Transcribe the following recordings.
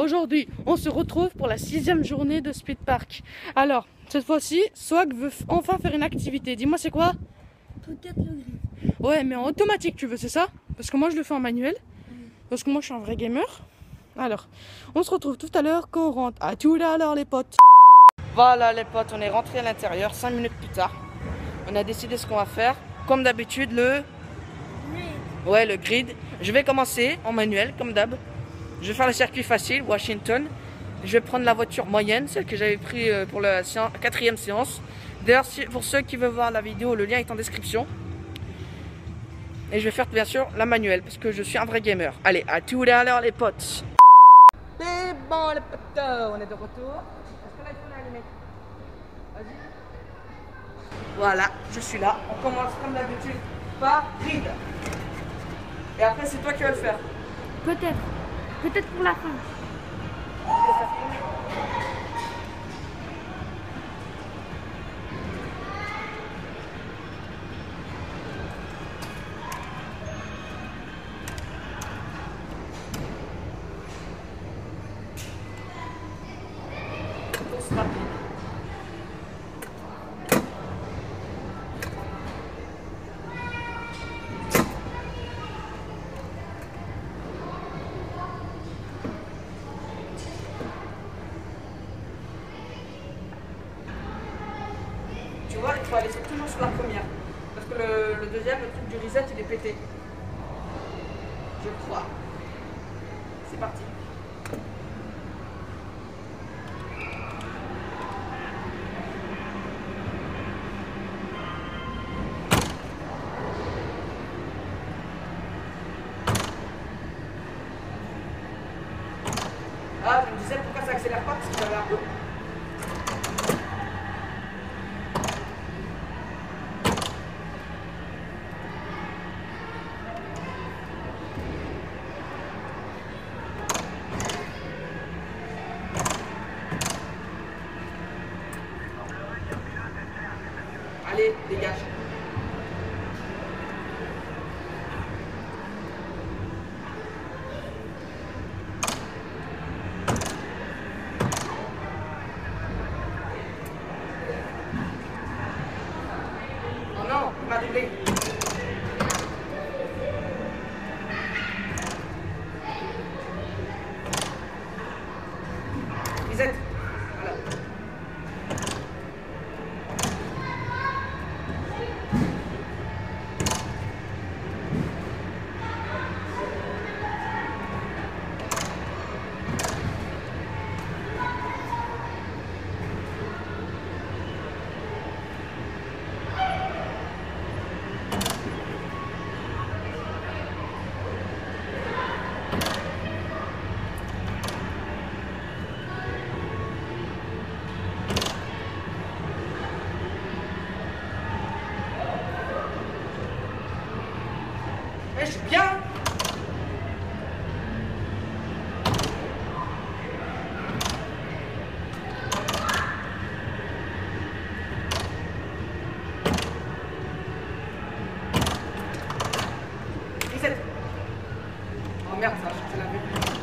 Aujourd'hui, on se retrouve pour la 6e journée de Speed Park. Alors, cette fois-ci, Swag veut enfin faire une activité. Dis-moi, c'est quoi? Peut-être le gris. Ouais, mais en automatique, tu veux, c'est ça? Parce que moi, je le fais en manuel. Parce que moi, je suis un vrai gamer. Alors, on se retrouve tout à l'heure quand on rentre. À tout à l'heure, les potes. Voilà, les potes, on est rentré à l'intérieur 5 minutes plus tard. On a décidé ce qu'on va faire. Comme d'habitude, le grid. Je vais commencer en manuel, comme d'hab. Je vais faire le circuit facile, Washington. Je vais prendre la voiture moyenne, celle que j'avais pris pour la 4e séance. D'ailleurs, pour ceux qui veulent voir la vidéo, le lien est en description. Et je vais faire bien sûr la manuelle, parce que je suis un vrai gamer. Allez, à tout à l'heure les potes. C'est bon les potes, on est de retour. Est-ce que l'iPhone est allumé? Vas-y. Voilà, je suis là. On commence comme d'habitude par grid. Et après, c'est toi qui vas le faire. Peut-être. Peut-être pour la fin. Course rapide. Tu vois, il faut aller toujours sur la première. Parce que le deuxième, le truc du reset, il est pété. Je crois. C'est parti. Ah, je me disais pourquoi ça accélère pas, parce que j'avais un peu. Allez, dégage. Oh non, il m'a doublé. Reset. Voilà. Mais je suis bien. Reset. Oh merde, ça a changé la vue.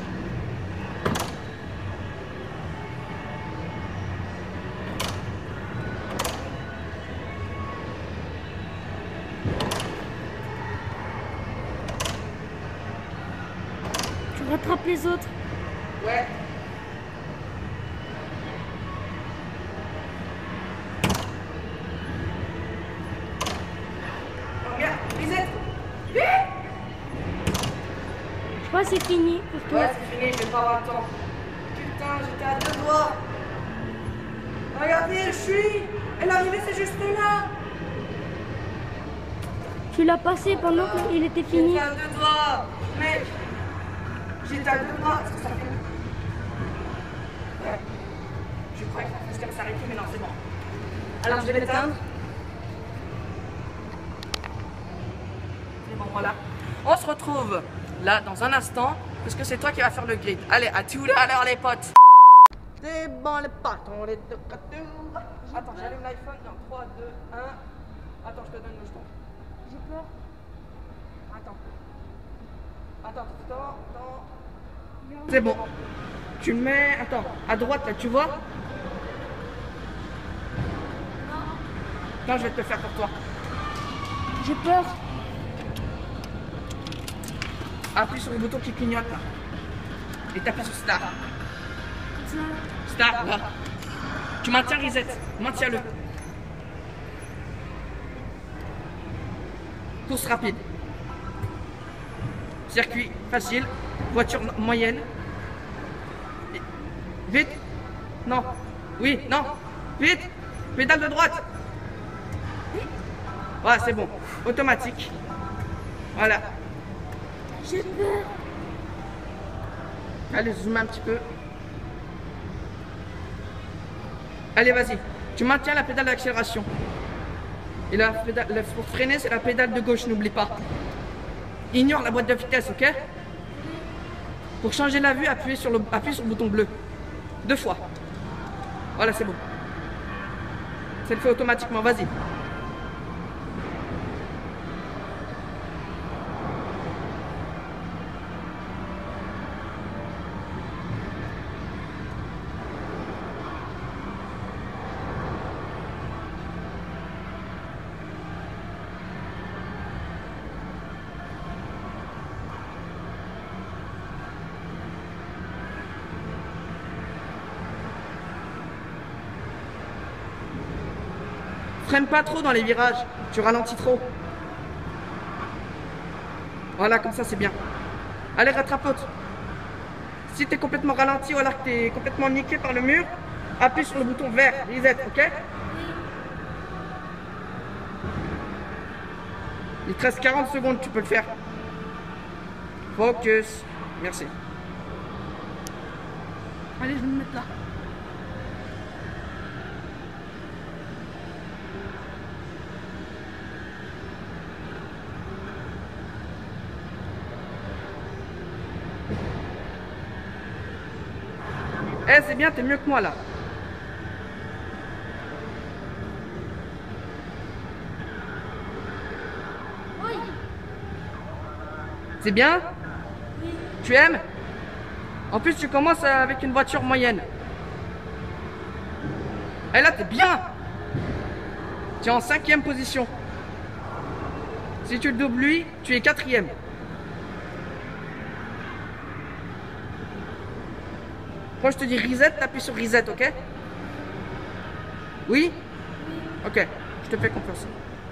Tu rattrapes les autres. Ouais. Oh merde, reset. Je crois que c'est fini pour toi. Ouais, c'est fini, je vais pas avoir le temps. Putain, j'étais à 2 doigts. Regardez, je suis. Et l'arrivée, c'est juste là. Tu l'as passé pendant qu'il était fini. J'étais à 2 doigts. Mec. J'étais à 2 doigts. Est-ce que ça fait? Ouais. Je croyais que la facecam s'arrêtait, mais non, c'est bon. Alors, je vais l'éteindre. C'est bon, voilà. On se retrouve là dans un instant, parce que c'est toi qui vas faire le grid. Allez, à tout à l'heure les potes. C'est bon les potes, on est de retour. Attends, j'allume l'iPhone dans 3, 2, 1. Attends, je te donne le jeton. J'ai peur. Attends. Attends. C'est bon. Tu le mets, attends, à droite là, tu vois? Non, je vais te le faire pour toi. J'ai peur. Appuie sur le bouton qui clignote là. Et t'appuies sur Start. Ça. Start là. Tu maintiens reset. Maintiens-le. Course rapide. Circuit facile. Voiture moyenne. Vite. Non. Oui, non. Vite. Pédale de droite. Voilà, c'est bon. Automatique. Voilà. J'ai peur. Allez, zoom un petit peu. Allez, vas-y. Tu maintiens la pédale d'accélération. Et la pédale, pour freiner, c'est la pédale de gauche, n'oublie pas. Ignore la boîte de vitesse, ok? Pour changer la vue, appuie sur le bouton bleu. 2 fois. Voilà, c'est bon. Ça le fait automatiquement, vas-y. Freine pas trop dans les virages, tu ralentis trop. Voilà, comme ça c'est bien. Allez, rattrapote. Si tu es complètement ralenti ou alors que tu es complètement niqué par le mur, appuie sur le bouton vert, reset, ok? Il te reste 40 secondes, tu peux le faire. Focus. Merci. Allez, je vais me mettre là. Eh, c'est bien, t'es mieux que moi là. Oui. C'est bien? Tu aimes? En plus, tu commences avec une voiture moyenne. Et là, t'es bien. Tu es en 5e position. Si tu le doubles lui, tu es 4e. Quand je te dis reset, t'appuies sur reset, ok? Oui? Ok, je te fais confiance.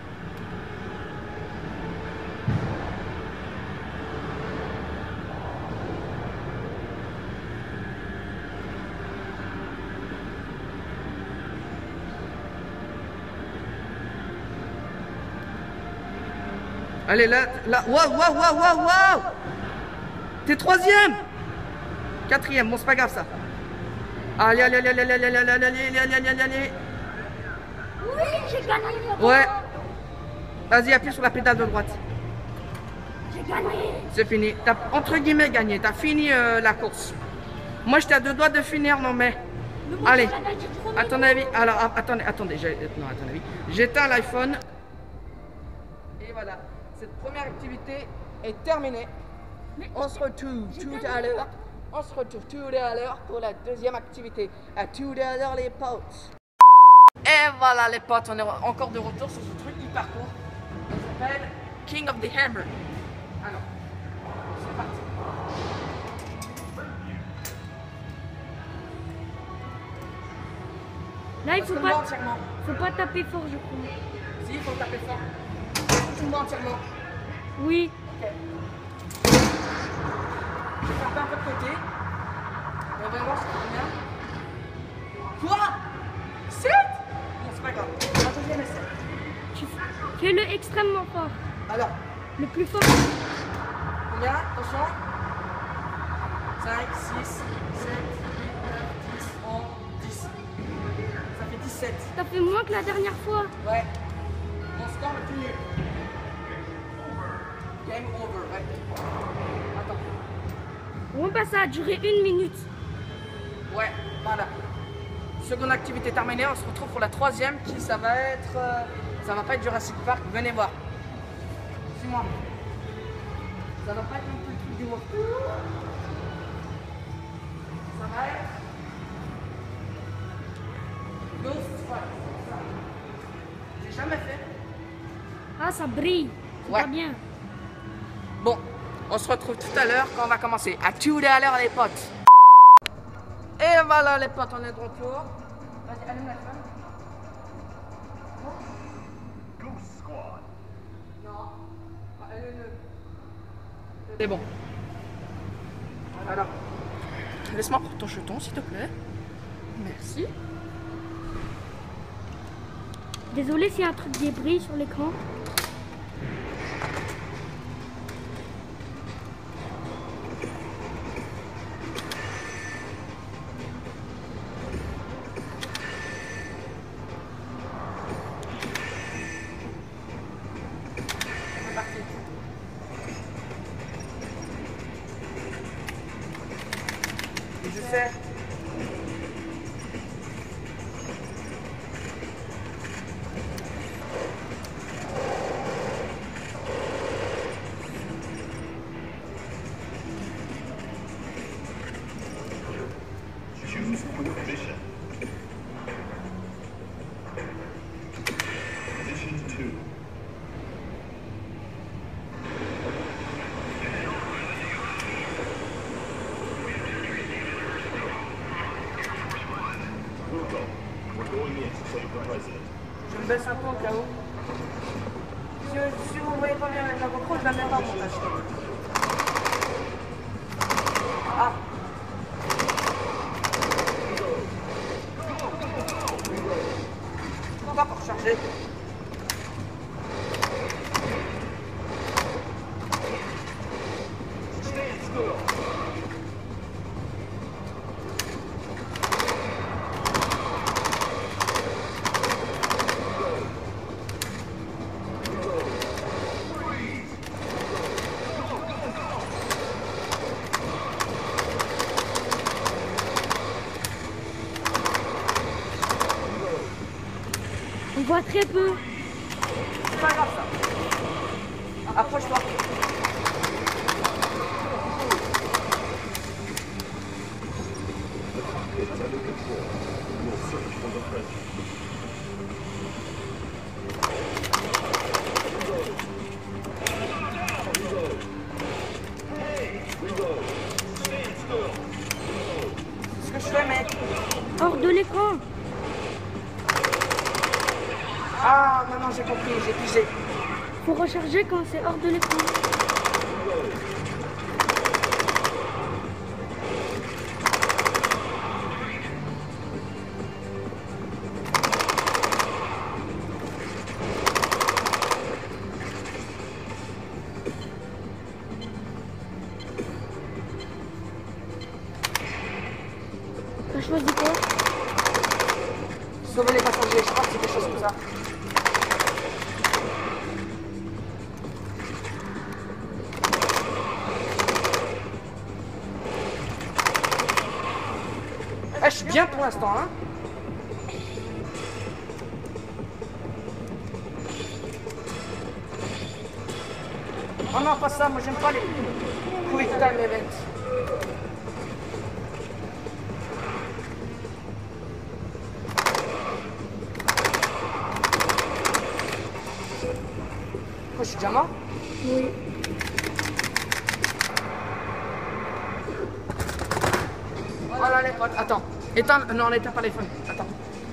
Allez, là, waouh, waouh, waouh, waouh, waouh! T'es 3e! 4e, bon, c'est pas grave ça. Allez, allez, allez, allez, allez, allez, allez, allez, allez, allez, allez, allez. Oui, j'ai gagné. Papa. Ouais. Vas-y, appuie sur la pédale de droite. J'ai gagné. C'est fini. T'as entre guillemets gagné. T'as fini la course. Moi, j'étais à 2 doigts de finir, non mais. Allez. À ton avis. Alors, attendez. Non, à ton avis. J'éteins l'iPhone. Et voilà. Cette première activité est terminée. On se retrouve tout à l'heure. On se retrouve tout à l'heure pour la deuxième activité. À tout à l'heure, les potes. Et voilà, les potes, on est encore de retour sur ce truc hyper court. Ça s'appelle King of the Hammer. Alors, c'est parti. Là, il Tombe entièrement. faut pas taper fort, je crois. Si, il faut taper fort. Tombe entièrement. Oui. Ok. Je vais faire un peu de côté. On va voir si ça va bien. Quoi? 7? Non, c'est pas grave. Un deuxième essai. Fais-le extrêmement fort. Alors, Le plus fort. combien? Attention. 5, 6, 7, 8, 9, 10, 11, 10. Ça fait 17. T'as fait moins que la dernière fois. Ouais. Mon score le plus nul. Game over, ouais. Attends. Bon, bah ça a duré 1 minute. Ouais, voilà. Seconde activité terminée, on se retrouve pour la troisième qui ça va être... ça va pas être Jurassic Park, venez voir. Suis-moi. Ça va pas être un peu le truc du monde. ça va être Ghost Squad. J'ai jamais fait. Ah, ça brille. C'est Ouais. pas bien. Bon, on se retrouve tout à l'heure quand on va commencer. À tout à l'heure les potes. Et voilà les potes, on est de retour. Vas-y, allume la flamme. Ghost Squad. Non. Allume-le. C'est bon. Alors, laisse-moi prendre ton jeton s'il te plaît. Merci. Désolé s'il y a un truc qui brille sur l'écran. C'est parti. Et je fais. Choose quick mission. Mission 2. We'll go. We're going in to save the president. Je me baisse un peu au cas où. Si vous ne voyez pas bien avec la GoPro, je la mets pas en montage. Ah. On va pas recharger. Stand still. On voit très peu. C'est pas grave ça. Approche-toi. It's under control. We'll search for the president. Reload. Stand still. C'est ce que je fais, mec. Hors de l'écran. Ah, non, j'ai compris, j'ai pigé. Faut recharger quand c'est hors de l'écran. T'as choisi quoi? Sauver les passagers, je crois que c'est quelque chose comme ça. Eh, je suis bien pour l'instant, hein. Oh non, pas ça, moi j'aime pas les quick time events. Je suis déjà mort? Oui. Voilà les potes, attends. Éteins, non, on éteint pas les phones. Attends.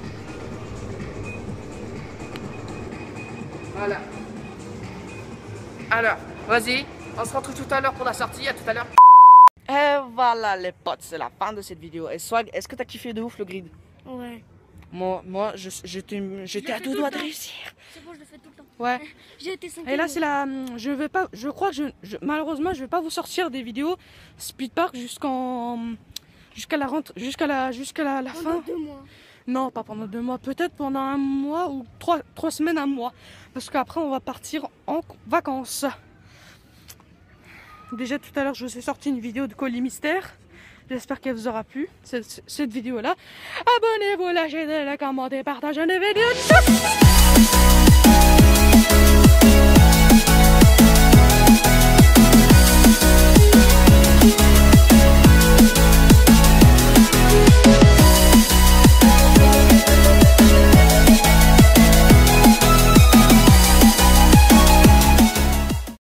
Voilà. Alors, vas-y, on se retrouve tout à l'heure pour la sortie, à tout à l'heure. Et voilà les potes, c'est la fin de cette vidéo. Et Swag, est-ce que t'as kiffé de ouf le grid? Ouais. Moi j'étais à deux doigts de réussir. C'est bon, je le fais tout le temps. Ouais. J'ai été 5. Et là c'est la, je crois que malheureusement je vais pas vous sortir des vidéos Speed Park jusqu'à la fin. 2 mois. Non, pas pendant 2 mois, peut-être pendant 1 mois ou 3 semaines, 1 mois. Parce qu'après on va partir en vacances. Déjà tout à l'heure je vous ai sorti une vidéo de colis mystère. J'espère qu'elle vous aura plu, cette vidéo là. Abonnez-vous, lâchez des likes, commentez, partagez les vidéos.